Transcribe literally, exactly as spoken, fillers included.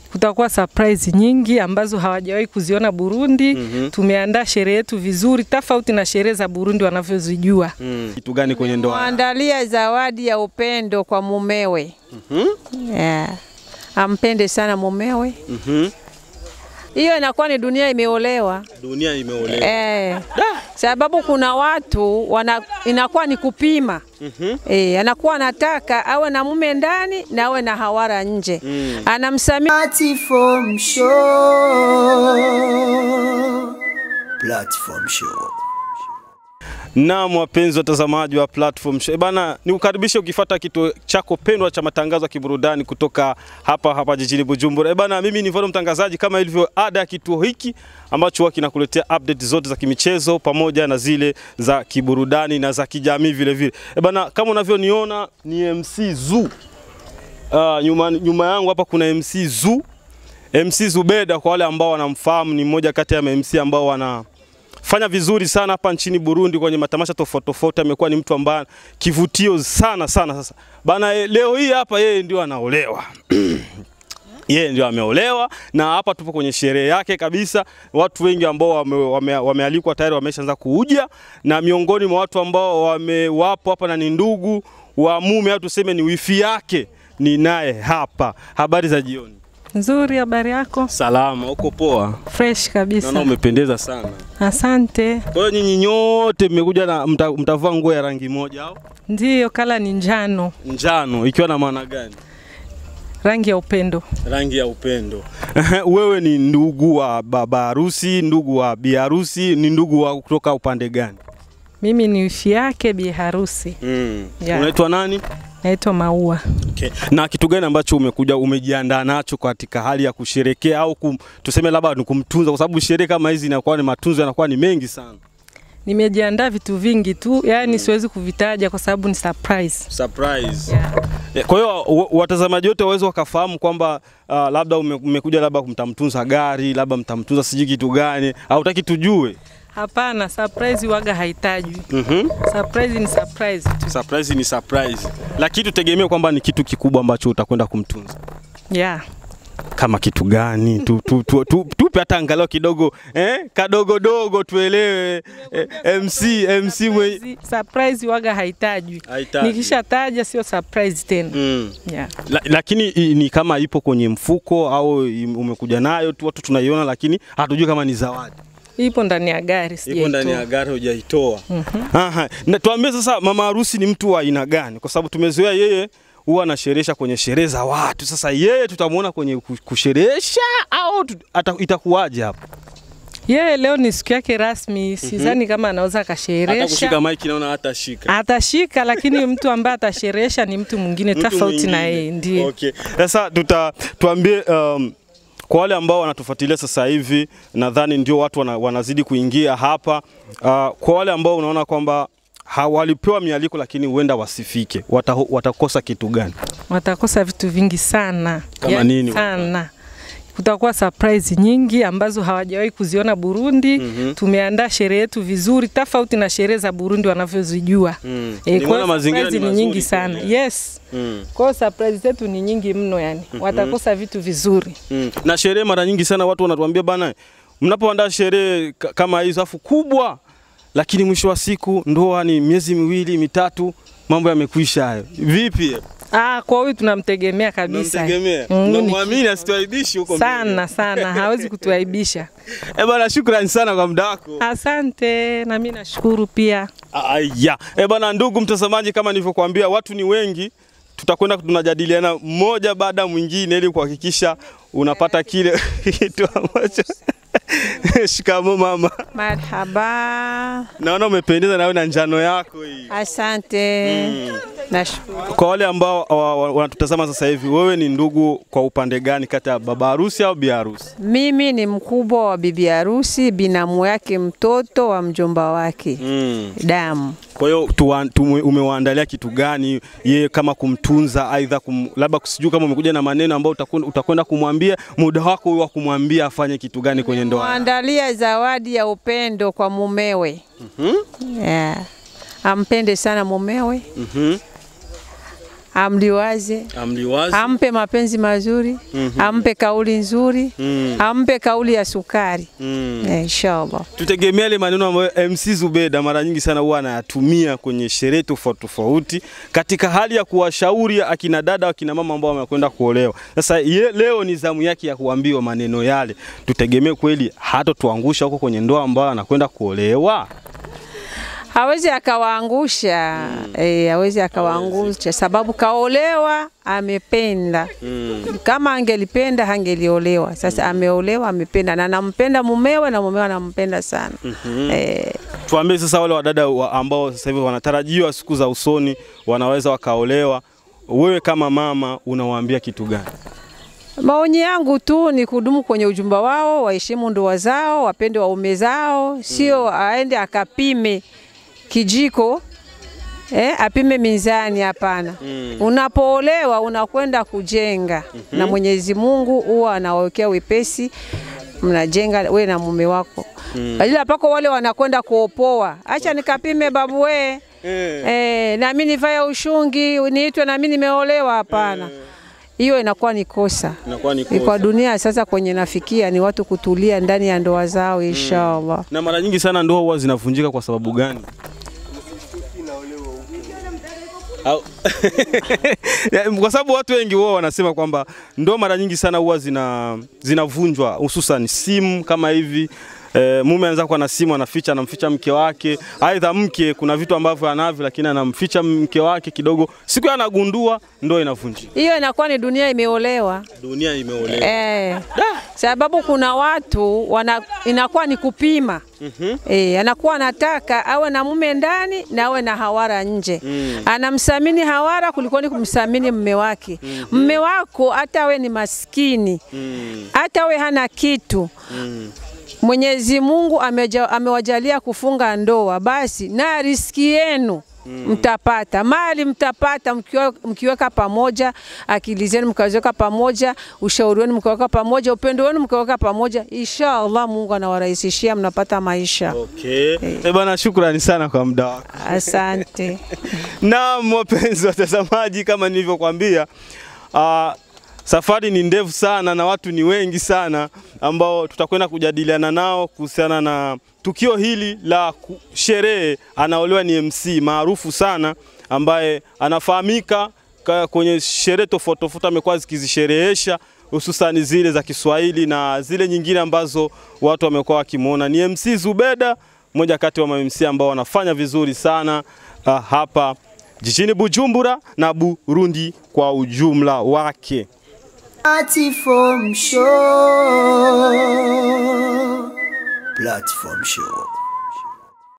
Kutakuwa surprise nyingi ambazo hawajawahi kuziona Burundi. Mm -hmm. Tumeandaa sherehe yetu vizuri tofauti na sherehe za Burundi wanavyozijua. Mm. Kitu gani kwenye ndoa? Muandalia zawadi ya upendo kwa mumewe. Mhm. Mm yeah. Ampende sana mumewe. Mhm. Mm Hiyo inakuwa ni dunia imeolewa. Dunia imeolewa. Eh. Sababu kuna watu wana, inakuwa ni kupima. Mhm. Eh, anakuwa anataka awe na mume ndani na awe na hawara nje. Mm. Anamsamia platform show. Platform show. Naam, wapenzi watazamaji wa Platform Show. Bana, nikukaribisha ukifuata kituo chako pendwa cha matangazo ya kiburudani kutoka hapa hapa jijini Bujumbura. Bana, mimi ni Voro mtangazaji kama ilivyo ada ya kituo hiki ambacho huwa kinakuletea update zote za kimichezo pamoja na zile za kiburudani na za kijamii vile vile. Bana, kama unavyoniona ni M C Zu. Uh, nyuma nyuma yangu hapa kuna M C Zu. M C Zubeda kwa wale ambao wanamfahamu ni mmoja kati ya M C ambao wana fanya vizuri sana hapa nchini Burundi kwenye matamasha tofauti tofauti. Amekuwa ni mtu ambaye kivutio sana sana. Sasa bana, leo hii hapa yeye ndio anaolewa. Yeye ndio ameolewa na hapa tupo kwenye sherehe yake kabisa. Watu wengi ambao wamealikwa wame, wame tayari wameshaanza kuja, na miongoni mwa watu ambao wamewapo hapa na ni ndugu wa mume au tuseme ni wifi yake ni naye hapa. Habari za jioni. Nzuri, habari yako? Salama, uko poa? Fresh kabisa. Naona umependeza sana. Asante. Kwa hiyo nyinyi nyote mmekuja na mta, mtavaa nguo ya rangi moja au? Ndiyo, kala ni njano. Njano, ikiwa na maana gani? Rangi ya upendo. Rangi ya upendo. Wewe ni ndugu wa baba harusi, ndugu wa bi harusi, ni ndugu wa kutoka upande gani? Mimi ni wifi yake bi harusi. Mm. Yeah. Unaitwa nani? Naitwa Maua. Okay. Na kitu gani ambacho umekuja umejiandaa nacho katika hali ya kusherekea au kum, tuseme labda ni kumtunza, kwa sababu sherehe kama hizi inakuwa ni matunzo yanakuwa ni mengi sana? Nimejiandaa vitu vingi tu, yani mm. siwezi kuvitaja kwa sababu ni surprise. Surprise. Yeah. Kwa hiyo watazamaji wote waweze wakafahamu kwamba uh, labda umekuja labda kumtamtunza gari, labda mtamtunza siji kitu gani, au utaki tujue? Hapana, surprise waga haitajwi. Mhm. Mm surprise ni surprise tu. Surprise ni surprise. Lakini tutegemea kwamba ni kitu kikubwa ambacho utakwenda kumtunza. Yeah. Kama kitu gani? Tu tu tu tu tupe hata angalau kidogo eh kadogo dogo tuelewe. eh, M C M C mwe... surprise waga haitajwi. Nikishataja sio surprise tena. Mm. Yeah. La, lakini ni kama ipo kwenye mfuko au umekuja nayo tu watu tunaiona, lakini hatujui kama ni zawadi. Ipo ndani ya gari, sijaitoa. Ipo ndani ya gari hujaitoa. Mhm. Aha. Na tuambie sasa mama harusi ni mtu wa aina gani? Kwa sababu tumezoea yeye huwa anasherehesha kwenye sherehe za watu. Sasa yeye tutamuona kwenye kusherehesha au itakuwaje hapo? Yeye leo ni siku yake rasmi, sidhani mm -hmm. kama anaweza kasherehesha. Hata kushika mic naona hata shika. Atashika, lakini mtu ambaye atasherehesha ni mtu mwingine tofauti na yeye, ndiye. Okay. Sasa tuta tuambie um, kwa wale ambao wanatufuatilia sasa hivi, nadhani ndio watu wana, wanazidi kuingia hapa. Uh, kwa wale ambao unaona kwamba hawalipewa mialiko lakini huenda wasifike, wata, watakosa kitu gani? Watakosa vitu vingi sana. Kama ya nini? Sana. Kutakuwa surprise nyingi ambazo hawajawahi kuziona Burundi. Mm -hmm. Tumeandaa sherehe yetu vizuri tofauti na sherehe za Burundi wanavyozijua. Mm. E, kwa mazingira ni, ni nyingi sana. Yeah. Yes. Mm. Kwa surprise zetu ni nyingi mno yani. Mm -hmm. Watakosa vitu vizuri. Mm. Na sherehe mara nyingi sana watu wanatuambia bana, mnapoandaa sherehe kama hizo afu kubwa, lakini mwisho wa siku ndoa ni miezi miwili mitatu, mambo yamekwisha hayo. Vipi? Ah, kwa huyu tunamtegemea kabisa. Tunamtegemea. Tunamwamini asituaibishi huko mbele. Sana sana, hawezi kutuaibisha. Eh bana, shukrani sana kwa muda wako. Asante, na mimi nashukuru pia. Aya. Eh bana, ndugu mtazamaji, kama nilivyokuambia watu ni wengi, tutakwenda tunajadiliana mmoja baada mwingine ili kuhakikisha unapata kile kitu ambacho. Shikamoo mama. Marhaba. Naona umependeza na wewe na njano yako hii. Asante. Mm. Nashukuru. Kwa wale ambao wanatutazama sasa hivi, wewe ni ndugu kwa upande gani kati ya baba harusi au bi harusi? Mimi ni mkubwa wa bibi harusi, binamu yake mtoto wa mjomba wake. Mm. Damu. Kwa hiyo umewaandalia kitu gani yeye kama kumtunza, aidha kum, labda kusijua kama umekuja na maneno ambayo utakwenda kumwambia, muda wako wa kumwambia afanye kitu gani kwenye ndoa? Muandalia zawadi ya upendo kwa mumewe. Mhm. Mm yeah. Ampende sana mumewe. Mhm. Mm amliwaze, amliwaze, ampe mapenzi mazuri, mm -hmm. ampe kauli nzuri, mm. ampe kauli ya sukari, mm. yeah, inshallah. Tutegemea ile maneno ambayo M C Zubeda mara nyingi sana huwa anayatumia kwenye sherehe tofauti tofauti katika hali ya kuwashauri akina dada akina mama ambao wamekwenda kuolewa. Sasa leo ni zamu yake ya kuambiwa maneno yale. Tutegemee kweli hata tuangusha huko kwenye ndoa ambayo anakwenda kuolewa? Hawezi akawaangusha, mm. eh, hawezi akawaangusha sababu kaolewa amependa. Mm. Kama angelipenda hangeliolewa. Sasa mm. ameolewa amependa na anampenda mumewe na mumewe anampenda sana. Mm -hmm. eh. Tuambie sasa wale wadada wa ambao sasa hivi wanatarajiwa siku za usoni wanaweza wakaolewa, wewe kama mama unawaambia kitu gani? Maoni yangu tu ni kudumu kwenye ujumba wao, waheshimu ndoa zao, wapende waume zao, sio mm. aende akapime kijiko, eh, apime mizani, hapana. Mm. Unapoolewa unakwenda kujenga, mm -hmm. na Mwenyezi Mungu huwa anawekea wepesi, mnajenga we na mume wako. Mm. Ila pako wale wanakwenda kuopoa, acha nikapime babu we, mm. eh, na mimi nivae ushungi, niitwe na mimi nimeolewa, hapana. Mm. Hiyo inakuwa ni kosa. Inakuwa ni kosa. Kwa dunia sasa kwenye nafikia ni watu kutulia ndani ya ndoa zao, inshallah. Mm. Na mara nyingi sana ndoa huwa zinavunjika kwa sababu gani? Kwa sababu watu wengi wao wanasema kwamba ndoa mara nyingi sana huwa zina zinavunjwa, hususan simu kama hivi. E, mume anaanza kuwa na simu anaficha anamficha mke wake, aidha mke kuna vitu ambavyo anavyo lakini anamficha mke wake kidogo, siku anagundua ndoa inavunjika. Hiyo inakuwa ni dunia imeolewa. Dunia imeolewa. Eh. Sababu kuna watu wana, inakuwa ni kupima. Mm -hmm. Eh, anakuwa anataka awe na mume ndani na awe na hawara nje. Mm. Anamsamini hawara kuliko ni kumsamini mume wake. Mm -hmm. Mume wako hata awe ni maskini. Mm. Hata awe hana kitu. Mm. Mwenyezi Mungu amewajalia kufunga ndoa, basi na riski yenu mm. mtapata, mali mtapata mkiweka pamoja, akili zenu mkaziweka pamoja, ushauri wenu mkaweka pamoja, upendo wenu mkaweka pamoja, inshallah Mungu anawarahisishia, mnapata maisha. Okay. Eh, e bana, shukrani sana kwa muda wako. Asante. Na wapenzi watazamaji, kama nilivyokuambia, uh, safari ni ndefu sana na watu ni wengi sana ambao tutakwenda kujadiliana nao kuhusiana na tukio hili la sherehe. Anaolewa ni M C maarufu sana ambaye anafahamika kwenye sherehe tofauti tofauti, amekuwa zikizisherehesha hususan zile za Kiswahili na zile nyingine ambazo watu wamekuwa wakimuona. Ni M C Zubeda, mmoja kati wa ma M C ambao wanafanya vizuri sana uh, hapa jijini Bujumbura na Burundi kwa ujumla wake. Platform Show. Platform Show.